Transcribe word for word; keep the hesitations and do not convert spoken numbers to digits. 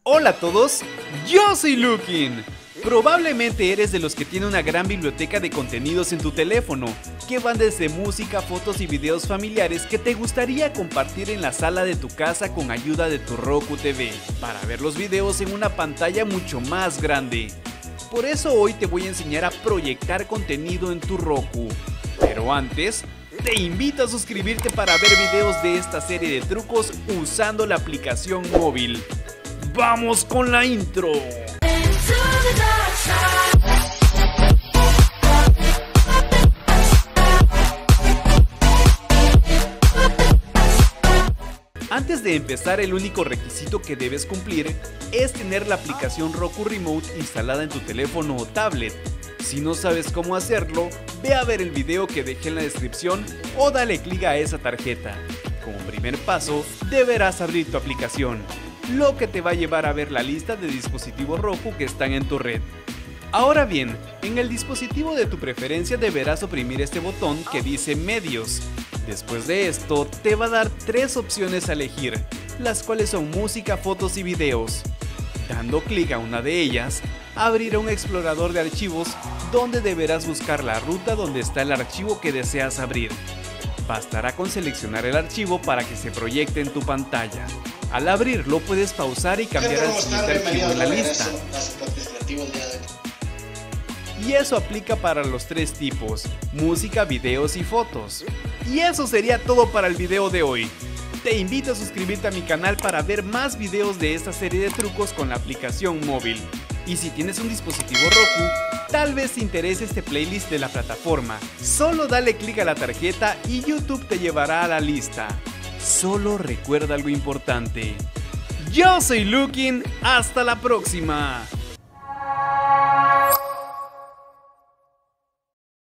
Hola a todos, yo soy Lukin. Probablemente eres de los que tiene una gran biblioteca de contenidos en tu teléfono, que van desde música, fotos y videos familiares que te gustaría compartir en la sala de tu casa con ayuda de tu Roku T V, para ver los videos en una pantalla mucho más grande. Por eso hoy te voy a enseñar a proyectar contenido en tu Roku. Pero antes, te invito a suscribirte para ver videos de esta serie de trucos usando la aplicación móvil. ¡Vamos con la intro! Antes de empezar, el único requisito que debes cumplir es tener la aplicación Roku Remote instalada en tu teléfono o tablet. Si no sabes cómo hacerlo, ve a ver el video que dejé en la descripción o dale clic a esa tarjeta. Como primer paso, deberás abrir tu aplicación, lo que te va a llevar a ver la lista de dispositivos Roku que están en tu red. Ahora bien, en el dispositivo de tu preferencia deberás oprimir este botón que dice Medios. Después de esto, te va a dar tres opciones a elegir, las cuales son música, fotos y videos. Dando clic a una de ellas, abrirá un explorador de archivos donde deberás buscar la ruta donde está el archivo que deseas abrir. Bastará con seleccionar el archivo para que se proyecte en tu pantalla. Al abrirlo puedes pausar y cambiar al siguiente archivo en la lista. Y eso aplica para los tres tipos: música, videos y fotos. Y eso sería todo para el video de hoy. Te invito a suscribirte a mi canal para ver más videos de esta serie de trucos con la aplicación móvil. Y si tienes un dispositivo Roku, tal vez te interese este playlist de la plataforma. Solo dale clic a la tarjeta y YouTube te llevará a la lista. Solo recuerda algo importante. Yo soy Lukin, hasta la próxima.